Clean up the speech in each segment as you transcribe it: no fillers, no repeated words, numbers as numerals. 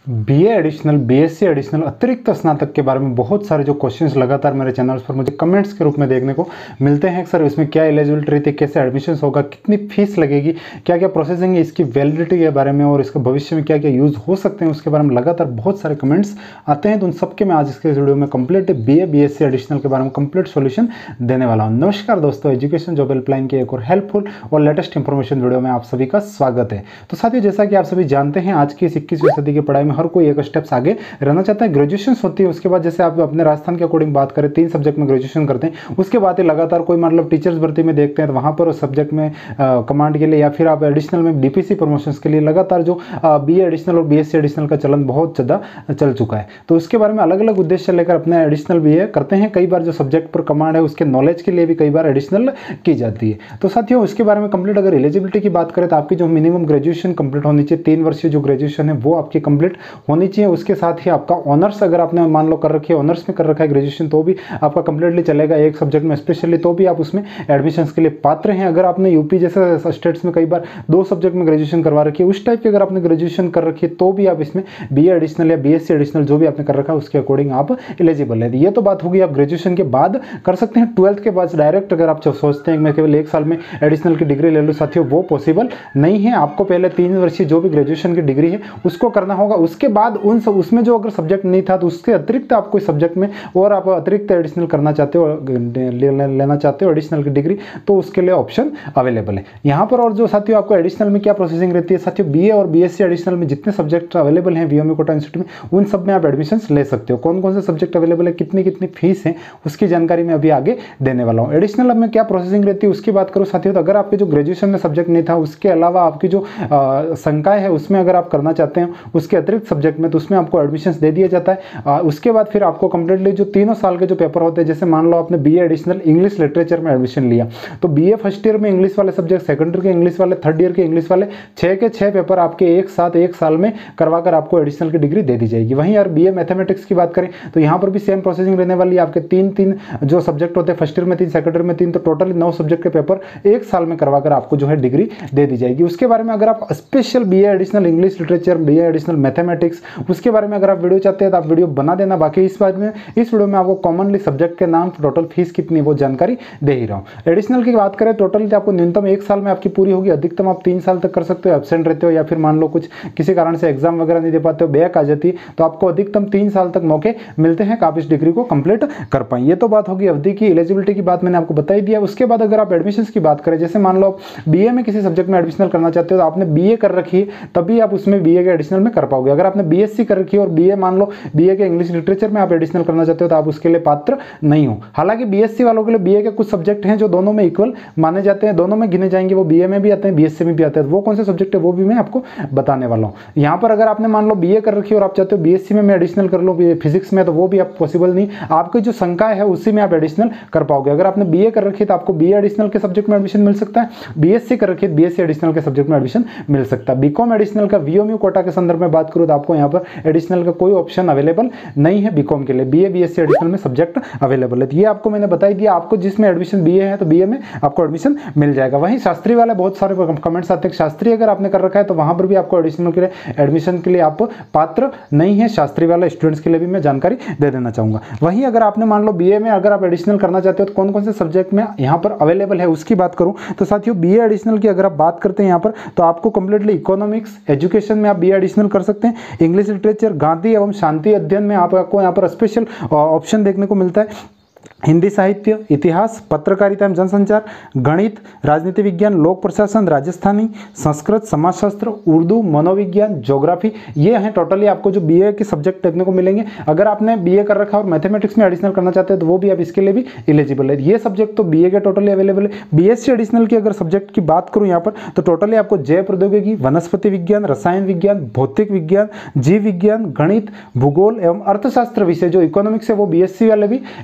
BA additional, BSc additional, अतिरिक्त स्नातक के बारे में बहुत सारे जो क्वेश्चंस लगातार मेरे चैनल्स पर मुझे कमेंट्स के रूप में देखने को मिलते हैं। सर इसमें क्या एलिजिबिलिटी रहती है, कैसे एडमिशन होगा, कितनी फीस लगेगी, क्या क्या प्रोसेसिंग है, इसकी वैलिडिटी के बारे में और इसका भविष्य में क्या क्या यूज़ हो सकते हैं उसके बारे में लगातार बहुत सारे कमेंट्स आते हैं। तो उन सबके मैं आज इसके वीडियो में कंप्लीट बीए बीएससी एडिशनल के बारे में कंप्लीट सॉल्यूशन देने वाला हूँ। नमस्कार दोस्तों, एजुकेशन जॉब हेल्पलाइन की एक और हेल्पफुल और लेटेस्ट इंफॉर्मेशन वीडियो में आप सभी का स्वागत है। तो साथियों, जैसा कि आप सभी जानते हैं, आज की इस 21वीं सदी की पढ़ाई में हर कोई एक स्टेप्स आगे रहना चाहता है। ग्रेजुएशन होती है, उसके बाद जैसे आप अपने राजस्थान के अकॉर्डिंग बात करें 3 सब्जेक्ट में ग्रेजुएशन करते हैं, उसके बाद ही लगातार कोई मतलब टीचर्स भर्ती में देखते हैं तो वहाँ पर उस सब्जेक्ट में कमांड के लिए या फिर आप एडिशनल में डीपीसी प्रमोशंस के लिए लगातार जो बीए एडिशनल और बीएससी एडिशनल का चलन बहुत ज़्यादा चल चुका है। तो उसके बारे में अलग अलग उद्देश्य लेकर अपने एडिशनल बीए करते हैं। कई बार जो सब्जेक्ट पर कमांड है उसके नॉलेज के लिए भी कई बार एडिशनल की जाती है। तो साथियों, उसके बारे में कंप्लीट अगर एलिजिबिलिटी की बात करें तो आपकी जो मिनिमम ग्रेजुएशन कंप्लीट होनी चाहिए, 3 वर्षीय जो ग्रेजुएशन है वो आपकी कंप्लीट होनी चाहिए। उसके साथ ही आपका ऑनर्स अगर आपने मान लो कर रखी है, ऑनर्स में कर रखा है ग्रेजुएशन, तो भी आपका कंप्लीटली चलेगा एक सब्जेक्ट में स्पेशली, तो भी आप उसमें एडमिशन के लिए पात्र हैं। अगर आपने यूपी जैसे स्टेट्स में कई बार 2 सब्जेक्ट में ग्रेजुएशन करवा रखी है, उस टाइप की अगर आपने ग्रेजुएशन कर रखी है तो भी आप इसमें बीए एडिशनल या बीएससी एडिशनल जो भी आपने कर रखा है उसके अकॉर्डिंग आप एलिजिबल है। ये तो बात होगी आप ग्रेजुएशन के बाद कर सकते हैं। 12th के बाद डायरेक्ट अगर आप सोचते हैं मैं केवल 1 साल में एडिशनल की डिग्री ले लूँ, साथियों वो पॉसिबल नहीं है। आपको पहले 3 वर्षीय जो भी ग्रेजुएशन की डिग्री है उसको करना होगा। उसके बाद उसमें जो अगर सब्जेक्ट नहीं था तो उसके अतिरिक्त आप कोई सब्जेक्ट में और आप अतिरिक्त एडिशनल करना चाहते हो, लेना चाहते हो एडिशनल की डिग्री, तो उसके लिए ऑप्शन अवेलेबल है यहाँ पर। और जो साथियों आपको एडिशनल में क्या प्रोसेसिंग रहती है, साथियों बीए और बीएससी एडिशनल में जितने सब्जेक्ट अवेलेबल हैं वीओएमई कोटा इंस्टीट्यूट में, उन सब में आप एडमिशन ले सकते हो। कौन कौन से सब्जेक्ट अवेलेबल है, कितनी कितनी फीस है, उसकी जानकारी मैं अभी आगे देने वाला हूँ। एडिशनल में क्या प्रोसेसिंग रहती है उसकी बात करो साथियों, तो अगर आपके जो ग्रेजुएशन में सब्जेक्ट नहीं था उसके अलावा आपकी जो संकाय है उसमें अगर आप करना चाहते हैं उसके अतिरिक्त सब्जेक्ट में, तो उसमें आपको एडमिशन दे दिया जाता है। उसके बाद फिर आपको कंप्लीटली जो 3 साल के जो पेपर होते हैं, जैसे मान लो आपने बीए एडिशनल इंग्लिश लिटरेचर में एडमिशन लिया, तो बीए फर्स्ट ईयर में इंग्लिश वाले सब्जेक्ट, सेकंड ईयर के इंग्लिश वाले, थर्ड ईयर के इंग्लिश वाले 6 के 6 पेपर आपके एक साथ 1 साल में करवाकर आपको एडिशनल की डिग्री दे दी जाएगी। वहीं यार बीए मैथमेटिक्स की बात करें तो यहाँ पर भी सेम प्रोसेसिंग रहने वाली है। आपके 3 जो सब्जेक्ट होते हैं, फर्स्ट ईयर में 3, सेकंड ईयर में 3, तो टोटली 9 सब्जेक्ट के पेपर 1 साल में करवाकर आपको जो है डिग्री दे दी जाएगी। उसके बारे में अगर आप special BA additional English literature, BA additional mathematics, उसके बारे में अगर आप वीडियो चाहते हैं तो आप वीडियो बना देना। बाकी इस वीडियो में आपको कॉमनली सब्जेक्ट के नाम, टोटल फीस कितनी वो जानकारी दे ही रहा हूँ। एडिशनल की बात करें, टोटल आपको न्यूनतम 1 साल में आपकी पूरी होगी, अधिकतम आप 3 साल तक कर सकते हो। एब्सेंट रहते हो या फिर मान लो कुछ किसी कारण से एग्जाम वगैरह नहीं दे पाते हो, बैक आ जाती है, तो आपको अधिकतम 3 साल तक मौके मिलते हैं कि आप इस डिग्री को कंप्लीट कर पाएं। ये तो बात होगी अवधि की। एलिजिबिलिटी की बात मैंने आपको बता ही दिया। उसके बाद अगर आप एडमिशन की बात करें, जैसे मान लो बीए में किसी सब्जेक्ट में एडमिशनल करना चाहते हो तो आपने बीए कर रखी है तभी आप उसमें बीए के एडिशनल में कर पाओगे। अगर आपने बीएससी कर रखी है और बीए मान लो बीए के इंग्लिश लिटरेचर में आप एडिशनल करना चाहते हो तो आप उसके लिए पात्र नहीं हो। हालांकि बीएससी वालों के लिए बीए के कुछ सब्जेक्ट हैं जो दोनों में इक्वल माने जाते हैं, दोनों में गिने जाएंगे, वो बीए में भी आते हैं बीएससी में भी आते हैं। वो कौन से सब्जेक्ट है वो भी मैं आपको बताने वाला हूँ। यहाँ पर अगर आपने मान लो बीए कर रखी है और आप चाहते हो बीएससी में मैं एडिशनल कर लूँ फिजिक्स में, तो वो भी आप पॉसिबल नहीं। आपकी जो संकाय है उसी में आप एडिशनल कर पाओगे। अगर आपने बीए कर रखी है तो आपको बीए एडिशनल के सब्जेक्ट में एडमिशन मिल सकता है, बीएससी कर रखी है बीएससी एडिशनल के सब्जेक्ट में एडमिशन मिल सकता है। बीकॉम एडिशनल का वीओएमयू कोटा के संदर्भ में बात करूँ तो आपको यहाँ पर एडिशनल का कोई ऑप्शन अवेलेबल नहीं है बीकॉम के लिए। बीए बीएससी एडिशनल में सब्जेक्ट अवेलेबल है, ये आपको मैंने बता ही दिया। आपको जिसमें एडमिशन बीए है तो बीए में आपको एडमिशन मिल जाएगा। वहीं शास्त्री वाले बहुत सारे कमेंट्स आते हैं, शास्त्री अगर आपने कर रखा है तो वहां पर भी आपको एडिशनल के लिए एडमिशन के लिए आप पात्र नहीं है। शास्त्री वाले स्टूडेंट्स के लिए भी मैं जानकारी दे देना चाहूंगा। वहीं अगर आपने मान लो बीए में अगर आप एडिशनल करना चाहते हो तो कौन कौन से सब्जेक्ट में यहाँ पर अवेलेबल है उसकी बात करूँ तो साथियों, बीए एडिशनल की अगर आप बात करते हैं यहाँ पर तो आपको कंप्लीटली इकोनॉमिक्स, एजुकेशन में आप बीए एडिशनल कर सकते हैं। इंग्लिश लिटरेचर, गांधी एवं शांति अध्ययन में आपको यहाँ पर स्पेशल ऑप्शन देखने को मिलता है। हिंदी साहित्य, इतिहास, पत्रकारिता एवं जनसंचार, गणित, राजनीति विज्ञान, लोक प्रशासन, राजस्थानी, संस्कृत, समाजशास्त्र, उर्दू, मनोविज्ञान, ज्योग्राफी, ये हैं टोटली आपको जो बीए के सब्जेक्ट देखने को मिलेंगे। अगर आपने बीए कर रखा और मैथमेटिक्स में एडिशनल करना चाहते हैं तो वो भी आप इसके लिए भी एलिजिबल है। ये सब्जेक्ट तो बीए के टोटली अवेलेबल है। बीएससी एडिशनल की अगर सब्जेक्ट की बात करूँ यहाँ पर तो टोटली आपको जैव प्रौद्योगिकी, वनस्पति विज्ञान, रसायन विज्ञान, भौतिक विज्ञान, जीव विज्ञान, गणित, भूगोल एवं अर्थशास्त्र विषय जो इकोनॉमिक्स है वो बीएससी वाले भी एडिशनल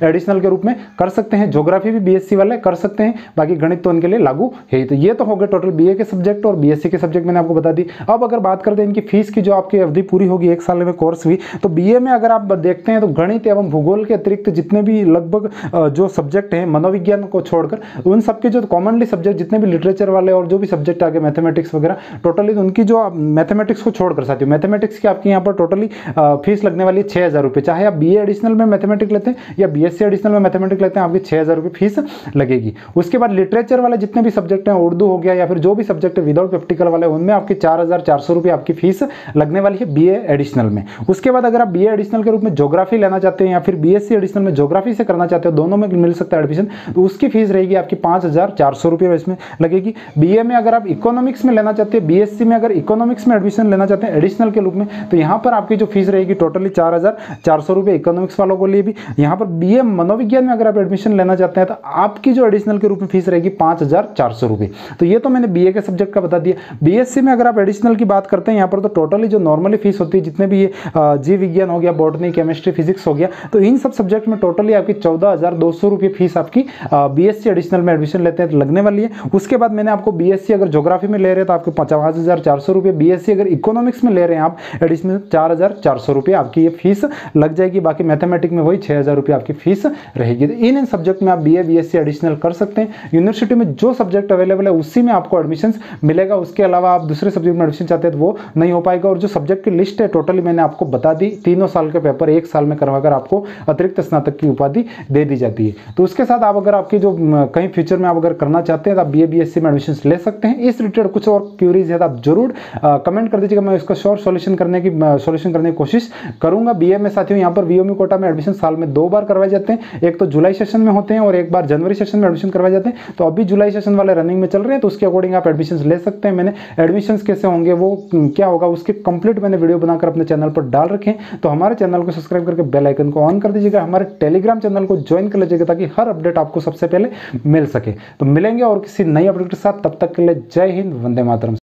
के रूप में कर सकते हैं। ज्योग्राफी भी बीएससी वाले कर सकते हैं, बाकी गणित तो उनके लिए लागू है। तो ये तो हो गए टोटल बीए के सब्जेक्ट और बीएससी के सब्जेक्ट मैंने आपको बता दी। अब अगर बात करते हैं इनकी फीस की, जो आपकी अवधि पूरी होगी 1 साल में कोर्स हुई, तो बीए में अगर आप देखते हैं तो गणित एवं भूगोल के अतिरिक्त जितने भी लगभग जो सब्जेक्ट हैं मनोविज्ञान को छोड़कर, उन सबके जो कॉमनली सब्जेक्ट जितने भी लिटरेचर वाले और जो भी सब्जेक्ट आगे मैथमेटिक्स वगैरह, टोटली उनकी जो मैथमेटिक्स को छोड़कर साथियों, मैथमेटिक्स की आपकी यहाँ पर टोटली फीस लगने वाली है 6,000 रुपये। चाहे आप बीए एडिशनल में मैथमेटिक्स लेते हैं या बीएससी एडिशनल में मैथमेटिक्स लेते हैं, आपकी 6,000 रुपये फीस लगेगी। उसके बाद लिटरेचर वाले जितने भी सब्जेक्ट हैं, उर्दू हो गया या फिर जो भी सब्जेक्ट है विदाउट प्रैक्टिकल वाले, उनमें आपकी 4,400 रुपये आपकी फीस लगने वाली है बीए एडिशनल में। उसके बाद अगर आप बीए एडिशनल के रूप में ज्योग्राफी लेना चाहते हैं या फिर बीएससी एडिशनल में ज्योग्राफी से करना चाहते हो, दोनों में मिल सकता है एडमिशन, तो उसकी फीस रहेगी आपकी 5,400 रुपये इसमें लगेगी। बीए में अगर आप इकोनॉमिक्स में लेना चाहते हैं, बीएससी में अगर इकोनॉमिक्स में एडमिशन लेना चाहते हैं एडिशनल के रूप में, तो यहाँ पर आपकी जो फीस रहेगी टोटली 4,400 रुपये इकोनॉमिक्स वालों को लिए भी। यहाँ पर बीए मनोविज्ञान में अगर आप एडमिशन लेना चाहते हैं तो आपकी जो एडिशनल के रूप में फीस रहेगी 5,400 रुपये। तो ये तो मैंने बीए के सब्जेक्ट का बता दिया। बीएससी में अगर आप एडिशनल की बात करते हैं यहाँ पर, तो टोटली जो नॉर्मली फीस होती है, जितने भी ये जीव विज्ञान हो गया, बॉटनी, केमिस्ट्री, फिजिक्स हो गया, तो इन सब सब्जेक्ट में टोटली आपकी 14,200 रुपये फीस आपकी बीएससी एडिशनल में एडमिशन लेते हैं तो लगने वाली है। उसके बाद मैंने आपको बीएससी अगर ज्योग्राफी में ले रहे हैं तो आपके 5,400 रुपये, बीएससी अगर इकोनॉमिक्स में ले रहे हैं आप एडिशनल 4,400 रुपये आपकी ये फीस लग जाएगी। बाकी मैथमेटिक्स में वही 6,000 रुपये आपकी फीस रहेगी। तो इन सब्जेक्ट में आप बीए बीएससी एडिशनल कर सकते हैं। यूनिवर्सिटी में जो सब्जेक्ट अवेलेबल है उसी में आपको एडमिशन मिलेगा। उसके अलावा आप दूसरे सब्जेक्ट में एडमिशन चाहते हैं तो वो नहीं हो पाएगा। और जो सब्जेक्ट की लिस्ट है टोटली मैंने आपको बता दी, तीनों साल के पेपर 1 साल में करवाकर आपको अतिरिक्त स्नातक की उपाधि दे दी जाती है। तो उसके साथ आप अगर आपकी जो कहीं फ्यूचर में आप अगर करना चाहते हैं तो आप बीए बीएससी में एडमिशन ले सकते हैं। इस रिलेटेड कुछ और क्यूरीज है तो आप जरूर कमेंट कर दीजिएगा, मैं इसका शॉर्ट सॉल्यूशन करने की कोशिश करूंगा। बीए में साथियों यहाँ पर वीओमी कोटा में एडमिशन साल में 2 बार करवाए जाते हैं, एक तो जुलाई सेशन में होते हैं और एक बार जनवरी सेशन में एडमिशन करवाए जाते हैं। तो अभी जुलाई सेशन वाले रनिंग में चल रहे हैं, तो उसके अकॉर्डिंग आप एडमिशन ले सकते हैं। मैंने एडमिशन कैसे होंगे, वो क्या होगा, उसके कंप्लीट मैंने वीडियो बनाकर अपने चैनल पर डाल रखे हैं। तो हमारे चैनल को सब्सक्राइब करके बेल आइकन को ऑन कर दीजिएगा, हमारे टेलीग्राम चैनल को ज्वाइन कर लीजिएगा ताकि हर अपडेट आपको सबसे पहले मिल सके। तो मिलेंगे और किसी नई अपडेट के साथ, तब तक के लिए जय हिंद, वंदे मातरम।